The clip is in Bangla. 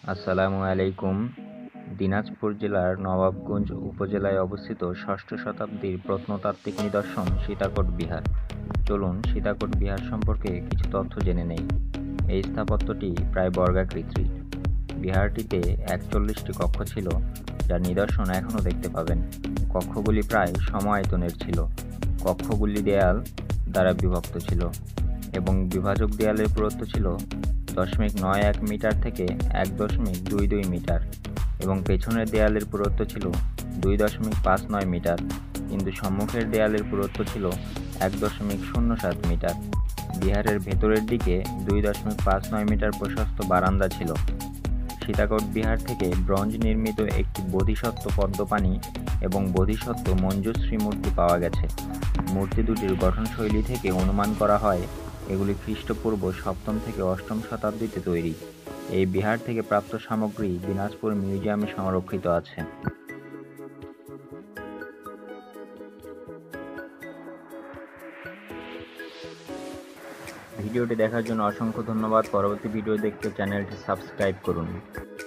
আসসালামু আলাইকুম। দিনাজপুর জেলার নবাবগঞ্জ উপজেলায় অবস্থিত ষষ্ঠ শতাব্দীর প্রত্নতাত্ত্বিক নিদর্শন সীতাকোট বিহার। চলুন সীতাকোট বিহার সম্পর্কে কিছু তথ্য জেনে নেই। এই স্থাপত্যটি প্রায় বর্গাকৃতির। বিহারটিতে ৪১টি কক্ষ ছিল, যার নিদর্শন এখনও দেখতে পাবেন। কক্ষগুলি প্রায় সম আয়তনের ছিল। কক্ষগুলি দেয়াল দ্বারা বিভক্ত ছিল এবং বিভাজক দেয়ালের পুরুত্ব ছিল ০.৯১ মিটার থেকে ১.২২ মিটার এবং পেছনের দেয়ালের পুরুত্ব ছিল ২.৫৯ মিটার, কিন্তু সম্মুখের দেয়ালের পুরুত্ব ছিল ১.০৭ মিটার। বিহারের ভেতরের দিকে ২.৫৯ মিটার প্রশস্ত বারান্দা ছিল। সীতাকোট বিহার থেকে ব্রোঞ্জ নির্মিত একটি বোধিসত্ত্ব পদ্মপাণি এবং বোধিসত্ত্ব মঞ্জুশ্রী মূর্তি পাওয়া গেছে। মূর্তি দুটির গঠনশৈলী থেকে অনুমান করা হয় এগুলি খ্রিস্টপূর্ব ৭ম থেকে ৮ম শতাব্দীতে তৈরি। এই বিহার থেকে প্রাপ্ত সামগ্রী দিনাজপুর মিউজিয়ামে সংরক্ষিত আছে। ভিডিওটি দেখার জন্য অসংখ্য ধন্যবাদ। পরবর্তী ভিডিও দেখতে চ্যানেলটি সাবস্ক্রাইব করুন।